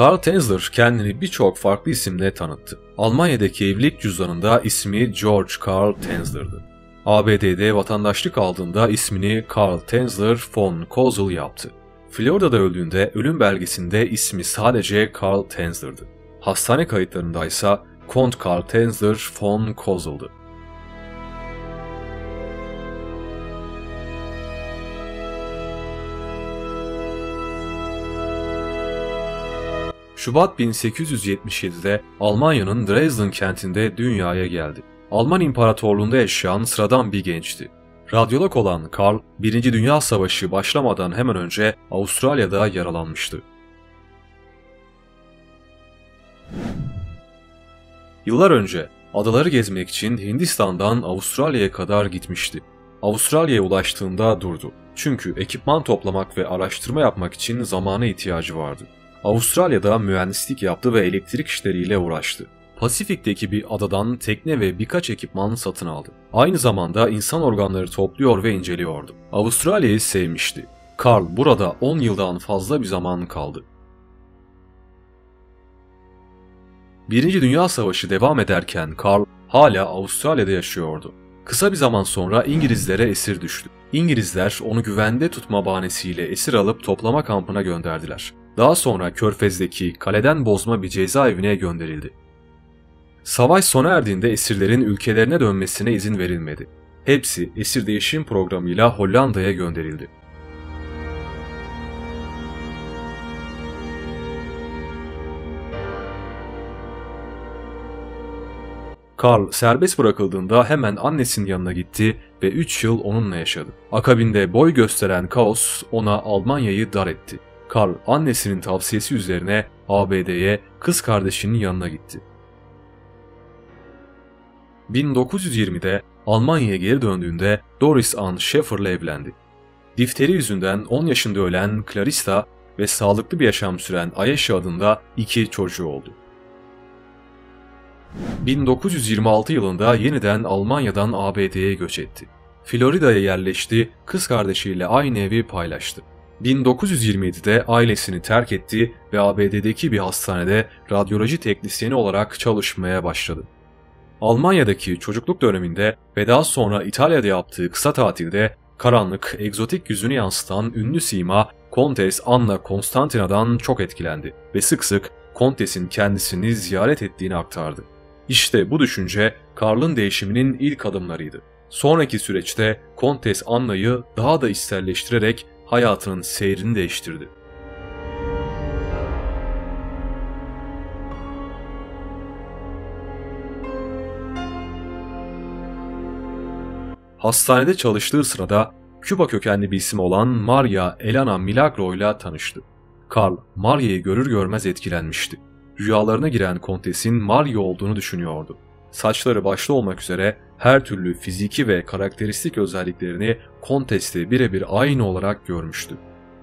Karl Tanzler kendini birçok farklı isimle tanıttı. Almanya'daki evlilik cüzdanında ismi George Karl Tanzler'dı. ABD'de vatandaşlık aldığında ismini Karl Tanzler von Kozel yaptı. Florida'da öldüğünde ölüm belgesinde ismi sadece Karl Tanzler'dı. Hastane kayıtlarında ise Kont Karl Tanzler von Kozel'dı. Şubat 1877'de Almanya'nın Dresden kentinde dünyaya geldi. Alman İmparatorluğu'nda yaşayan sıradan bir gençti. Radyolog olan Karl, 1. Dünya Savaşı başlamadan hemen önce Avustralya'da yaralanmıştı. Yıllar önce adaları gezmek için Hindistan'dan Avustralya'ya kadar gitmişti. Avustralya'ya ulaştığında durdu. Çünkü ekipman toplamak ve araştırma yapmak için zamana ihtiyacı vardı. Avustralya'da mühendislik yaptı ve elektrik işleriyle uğraştı. Pasifik'teki bir adadan tekne ve birkaç ekipman satın aldı. Aynı zamanda insan organları topluyor ve inceliyordu. Avustralya'yı sevmişti. Karl burada 10 yıldan fazla bir zaman kaldı. Birinci Dünya Savaşı devam ederken Karl hala Avustralya'da yaşıyordu. Kısa bir zaman sonra İngilizlere esir düştü. İngilizler onu güvende tutma bahanesiyle esir alıp toplama kampına gönderdiler. Daha sonra Körfez'deki kaleden bozma bir cezaevine gönderildi. Savaş sona erdiğinde esirlerin ülkelerine dönmesine izin verilmedi. Hepsi esir değişim programıyla Hollanda'ya gönderildi. Karl serbest bırakıldığında hemen annesinin yanına gitti ve 3 yıl onunla yaşadı. Akabinde boy gösteren kaos ona Almanya'yı dar etti. Karl annesinin tavsiyesi üzerine ABD'ye kız kardeşinin yanına gitti. 1920'de Almanya'ya geri döndüğünde Doris Ann Schaeffer'la evlendi. Difteri yüzünden 10 yaşında ölen Clarissa ve sağlıklı bir yaşam süren Ayesha adında 2 çocuğu oldu. 1926 yılında yeniden Almanya'dan ABD'ye göç etti. Florida'ya yerleşti, kız kardeşiyle aynı evi paylaştı. 1927'de ailesini terk etti ve ABD'deki bir hastanede radyoloji teknisyeni olarak çalışmaya başladı. Almanya'daki çocukluk döneminde ve daha sonra İtalya'da yaptığı kısa tatilde karanlık, egzotik yüzünü yansıtan ünlü sima Kontes Anna Constantina'dan çok etkilendi ve sık sık Kontes'in kendisini ziyaret ettiğini aktardı. İşte bu düşünce Karl'ın değişiminin ilk adımlarıydı. Sonraki süreçte Kontes Anna'yı daha da içselleştirerek hayatının seyrini değiştirdi. Hastanede çalıştığı sırada Küba kökenli bir isim olan Maria Elena Milagro ile tanıştı. Karl, Maria'yı görür görmez etkilenmişti. Rüyalarına giren Kontes'in Maria olduğunu düşünüyordu. Saçları başta olmak üzere her türlü fiziki ve karakteristik özelliklerini Kontes'te birebir aynı olarak görmüştü.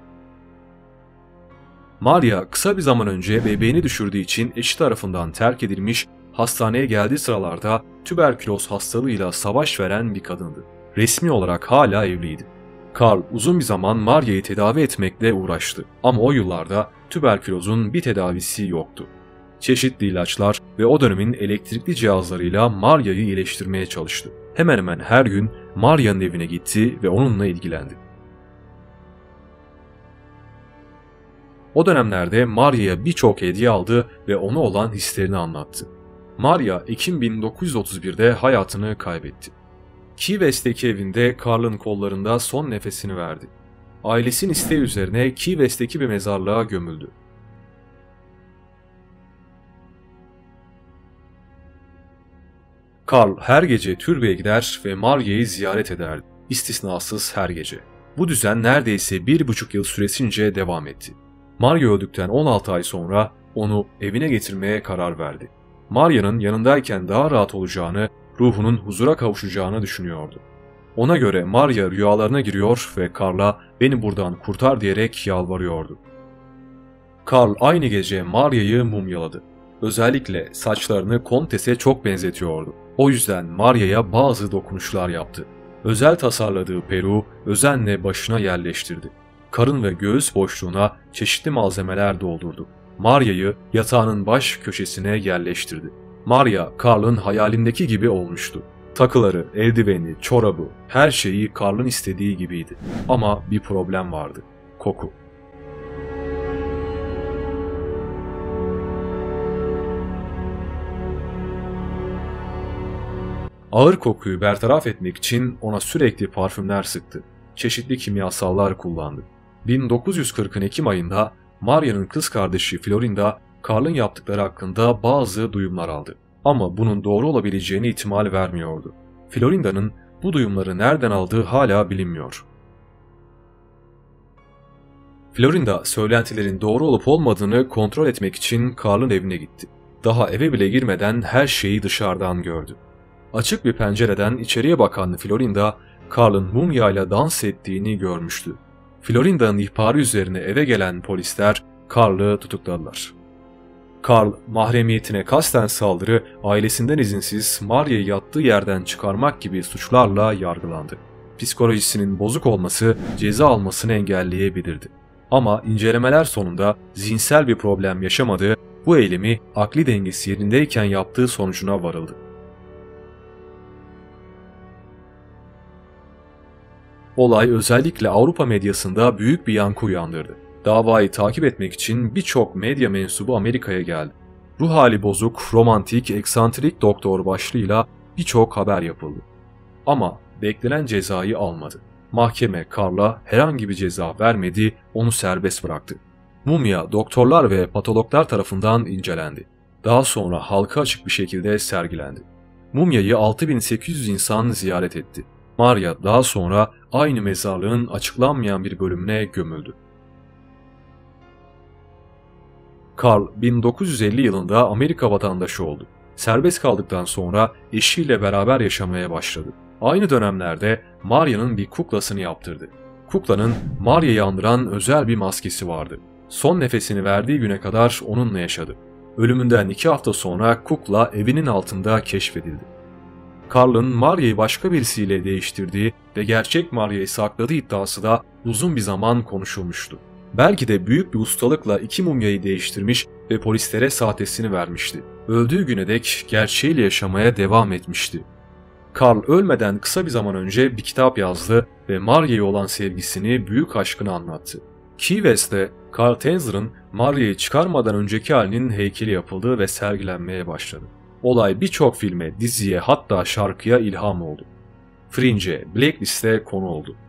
Maria kısa bir zaman önce bebeğini düşürdüğü için eşi tarafından terk edilmiş, hastaneye geldiği sıralarda tüberküloz hastalığıyla savaş veren bir kadındı. Resmi olarak hala evliydi. Karl uzun bir zaman Maria'yı tedavi etmekle uğraştı ama o yıllarda tüberkülozun bir tedavisi yoktu. Çeşitli ilaçlar ve o dönemin elektrikli cihazlarıyla Maria'yı iyileştirmeye çalıştı. Hemen hemen her gün Maria'nın evine gitti ve onunla ilgilendi. O dönemlerde Maria'ya birçok hediye aldı ve ona olan hislerini anlattı. Maria, Ekim 1931'de hayatını kaybetti. Key West'teki evinde Karl'ın kollarında son nefesini verdi. Ailesinin isteği üzerine Key West'teki bir mezarlığa gömüldü. Karl her gece türbeye gider ve Maria'yı ziyaret ederdi. İstisnasız her gece. Bu düzen neredeyse 1,5 yıl süresince devam etti. Maria öldükten 16 ay sonra onu evine getirmeye karar verdi. Maria'nın yanındayken daha rahat olacağını, ruhunun huzura kavuşacağını düşünüyordu. Ona göre Maria rüyalarına giriyor ve Karl'a "Beni buradan kurtar" diyerek yalvarıyordu. Karl aynı gece Maria'yı mumyaladı. Özellikle saçlarını Kontes'e çok benzetiyordu. O yüzden Maria'ya bazı dokunuşlar yaptı. Özel tasarladığı peruğu özenle başına yerleştirdi. Karın ve göğüs boşluğuna çeşitli malzemeler doldurdu. Maria'yı yatağının baş köşesine yerleştirdi. Maria, Carl'ın hayalindeki gibi olmuştu. Takıları, eldiveni, çorabı, her şeyi Carl'ın istediği gibiydi. Ama bir problem vardı. Koku. Ağır kokuyu bertaraf etmek için ona sürekli parfümler sıktı. Çeşitli kimyasallar kullandı. 1940'ın Ekim ayında Maria'nın kız kardeşi Florinda, Carl'ın yaptıkları hakkında bazı duyumlar aldı. Ama bunun doğru olabileceğine ihtimal vermiyordu. Florinda'nın bu duyumları nereden aldığı hala bilinmiyor. Florinda, söylentilerin doğru olup olmadığını kontrol etmek için Carl'ın evine gitti. Daha eve bile girmeden her şeyi dışarıdan gördü. Açık bir pencereden içeriye bakan Florinda, Carl'ın mumyayla dans ettiğini görmüştü. Florinda'nın ihbarı üzerine eve gelen polisler Carl'ı tutukladılar. Carl, mahremiyetine kasten saldırı, ailesinden izinsiz Maria'yı yattığı yerden çıkarmak gibi suçlarla yargılandı. Psikolojisinin bozuk olması ceza almasını engelleyebilirdi. Ama incelemeler sonunda zihinsel bir problem yaşamadığı, bu eylemi akli dengesi yerindeyken yaptığı sonucuna varıldı. Olay özellikle Avrupa medyasında büyük bir yankı uyandırdı. Davayı takip etmek için birçok medya mensubu Amerika'ya geldi. Ruh hali bozuk, romantik, eksantrik doktor başlığıyla birçok haber yapıldı. Ama beklenen cezayı almadı. Mahkeme Carl'a herhangi bir ceza vermedi, onu serbest bıraktı. Mumya doktorlar ve patologlar tarafından incelendi. Daha sonra halka açık bir şekilde sergilendi. Mumyayı 6800 insan ziyaret etti. Maria daha sonra aynı mezarlığın açıklanmayan bir bölümüne gömüldü. Carl 1950 yılında Amerika vatandaşı oldu. Serbest kaldıktan sonra eşiyle beraber yaşamaya başladı. Aynı dönemlerde Maria'nın bir kuklasını yaptırdı. Kuklanın Maria'yı andıran özel bir maskesi vardı. Son nefesini verdiği güne kadar onunla yaşadı. Ölümünden 2 hafta sonra kukla evinin altında keşfedildi. Carl'ın Maria'yı başka birisiyle değiştirdiği ve gerçek Maria'yı sakladığı iddiası da uzun bir zaman konuşulmuştu. Belki de büyük bir ustalıkla 2 mumyayı değiştirmiş ve polislere sahtesini vermişti. Öldüğü güne dek gerçeğiyle yaşamaya devam etmişti. Carl ölmeden kısa bir zaman önce bir kitap yazdı ve Maria'ya olan sevgisini, büyük aşkını anlattı. Key West'te Carl Tanzer'ın Maria'yı çıkarmadan önceki halinin heykeli yapıldı ve sergilenmeye başladı. Olay birçok filme, diziye, hatta şarkıya ilham oldu. Fringe'e, Blacklist'e konu oldu.